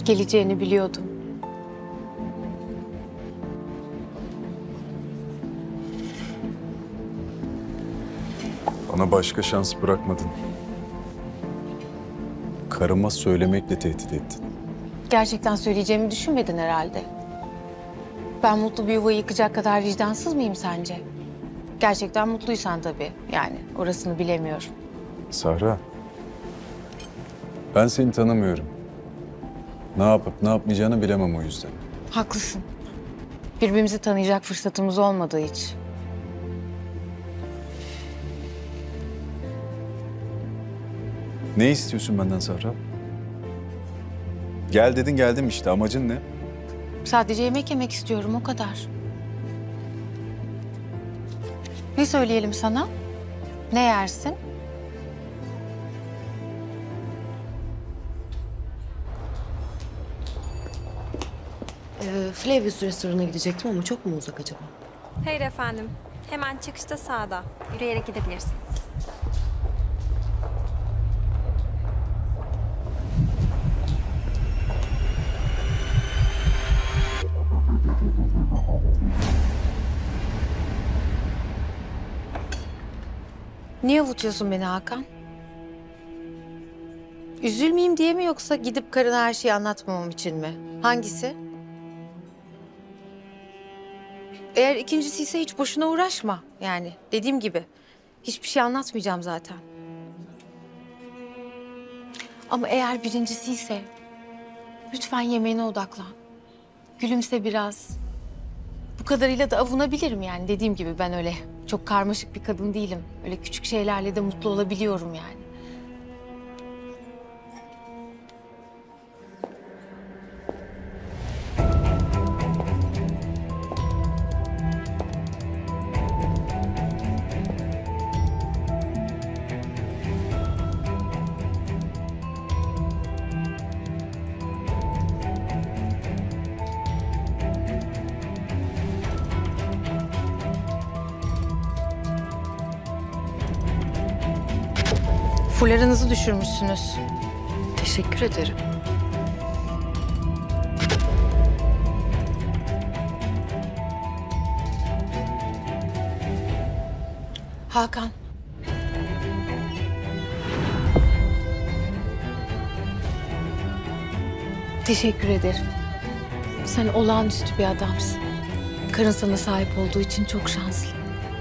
Geleceğini biliyordum. Bana başka şans bırakmadın. Karıma söylemekle tehdit ettin. Gerçekten söyleyeceğimi düşünmedin herhalde. Ben mutlu bir yuvayı yıkacak kadar vicdansız mıyım sence? Gerçekten mutluysan tabii. Yani orasını bilemiyorum. Sahra, ben seni tanımıyorum. Ne yapıp ne yapmayacağını bilemem o yüzden. Haklısın. Birbirimizi tanıyacak fırsatımız olmadığı hiç. Ne istiyorsun benden Sahra? Gel dedin geldim işte. Amacın ne? Sadece yemek yemek istiyorum, o kadar. Ne söyleyelim sana? Ne yersin? Flavius restoranına gidecektim ama çok mu uzak acaba? Hayır efendim. Hemen çıkışta sağda. Yürüyerek gidebilirsiniz. Niye avutuyorsun beni Hakan? Üzülmeyeyim diye mi yoksa gidip karına her şeyi anlatmamam için mi? Hangisi? Eğer ikincisi ise hiç boşuna uğraşma. Yani dediğim gibi hiçbir şey anlatmayacağım zaten. Ama eğer birincisi ise lütfen yemeğine odaklan. Gülümse biraz. Bu kadarıyla da avunabilirim yani. Dediğim gibi ben öyle çok karmaşık bir kadın değilim. Öyle küçük şeylerle de mutlu olabiliyorum yani. Fularınızı düşürmüşsünüz. Teşekkür ederim. Hakan. Teşekkür ederim. Sen olağanüstü bir adamsın. Karın sana sahip olduğu için çok şanslı.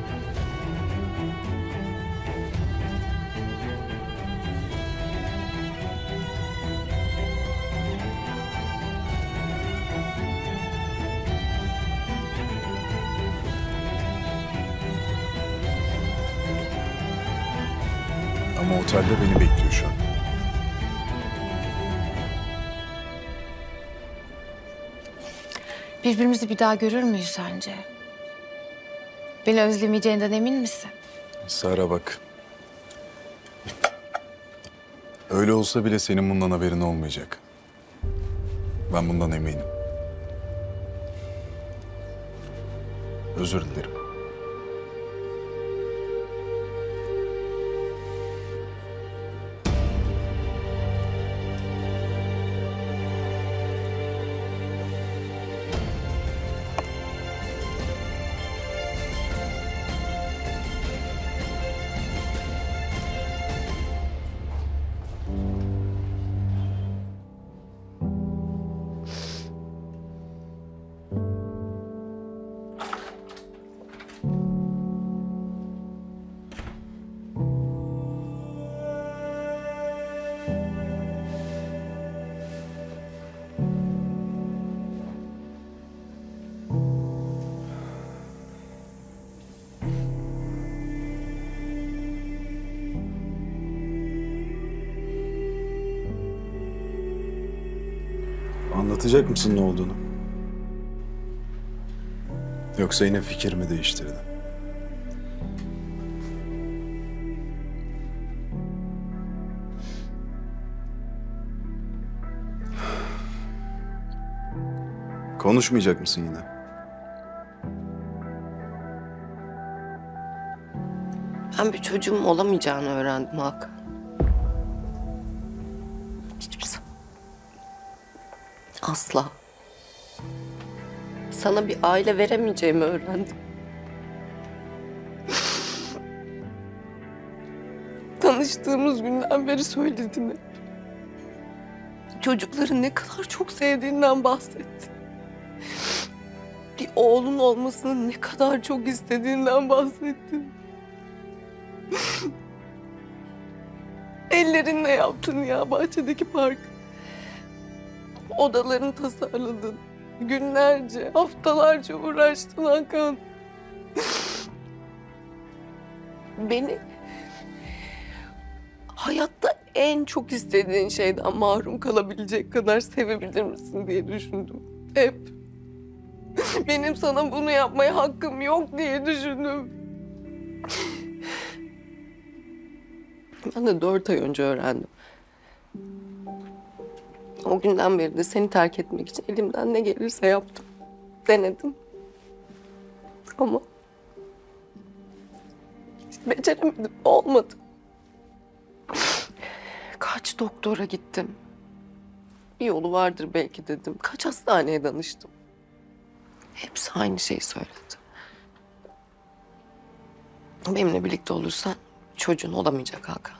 Ama otelde beni bekliyor şu an. Birbirimizi bir daha görür müyüz sence? Beni özlemeyeceğinden emin misin? Sahra bak. Öyle olsa bile senin bundan haberin olmayacak. Ben bundan eminim. Özür dilerim. Anlatacak mısın ne olduğunu? Yoksa yine fikrimi değiştirdin? Konuşmayacak mısın yine? Ben bir çocuğum olamayacağını öğrendim Hakan. Hiçbir zaman. Asla. Sana bir aile veremeyeceğimi öğrendim. Tanıştığımız günden beri söyledin hep. Çocukları ne kadar çok sevdiğinden bahsetti. Bir oğlun olmasını ne kadar çok istediğinden bahsettin. Ellerinle yaptın ya bahçedeki park. Odalarını tasarladın. Günlerce, haftalarca uğraştın Hakan. Beni hayatta en çok istediğin şeyden mahrum kalabilecek kadar sevebilir misin diye düşündüm. Hep. Benim sana bunu yapmaya hakkım yok diye düşündüm. Ben de 4 ay önce öğrendim. O günden beri de seni terk etmek için elimden ne gelirse yaptım. Denedim. Ama beceremedim, olmadı. Kaç doktora gittim. Bir yolu vardır belki dedim. Kaç hastaneye danıştım. Hepsi aynı şeyi söyledi. Benimle birlikte olursan çocuğun olamayacak Hakan.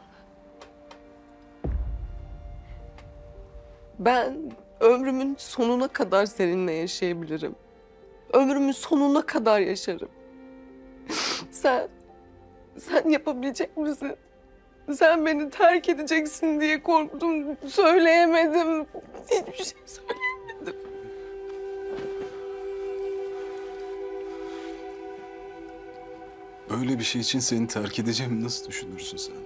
Ben ömrümün sonuna kadar seninle yaşayabilirim. Ömrümün sonuna kadar yaşarım. Sen yapabilecek misin? Sen beni terk edeceksin diye korktum. Söyleyemedim. Hiçbir şey söyleyemedim. Böyle bir şey için seni terk edeceğimi nasıl düşünürsün sen?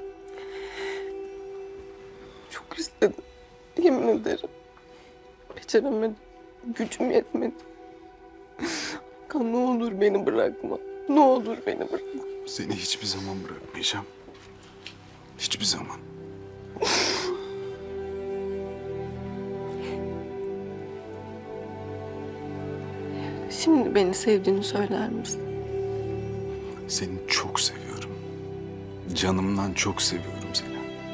Çok istedim. Yemin ederim. Beceremedim. Gücüm yetmedi. Hakan ne olur beni bırakma. Ne olur beni bırakma. Seni hiçbir zaman bırakmayacağım. Hiçbir zaman. Şimdi beni sevdiğini söyler misin? Seni çok seviyorum. Canımdan çok seviyorum seni.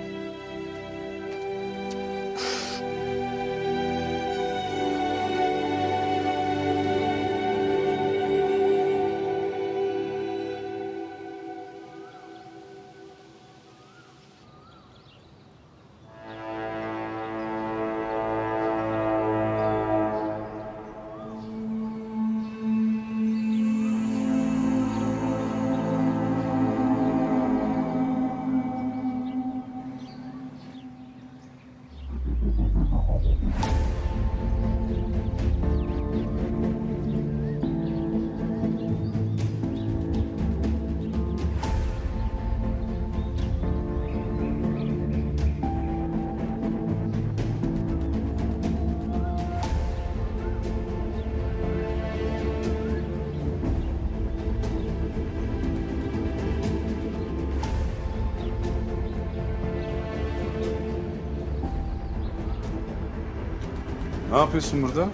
Ne yapıyorsun burada?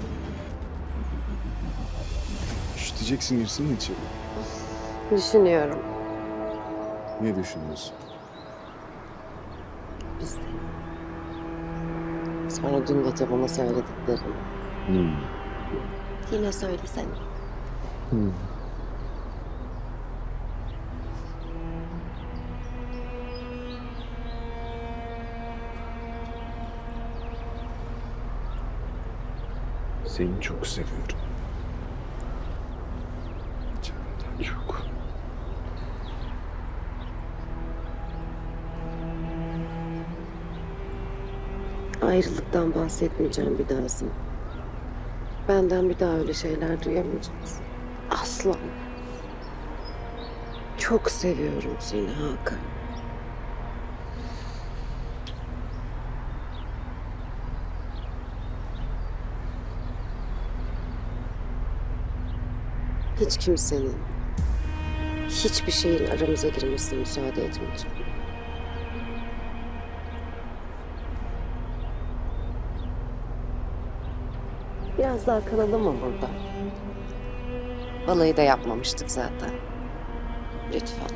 Üşüteceksin, girsene içeri. Düşünüyorum. Ne düşünüyorsun? Biz. Sonra dün gece bana söylediklerini. Yine söylesene. Seni çok seviyorum. Canımdan çok. Ayrılıktan bahsetmeyeceğim bir daha sana. Benden bir daha öyle şeyler duyamayacaksın. Asla. Çok seviyorum seni Hakan. Hiç kimsenin, hiçbir şeyin aramıza girmesine müsaade etmeyeceğim. Biraz daha kalalım mı burada? Balayı da yapmamıştık zaten. Lütfen.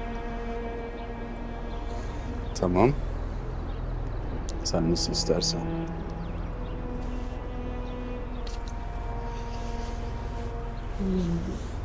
Tamam. Sen nasıl istersen. Hmm.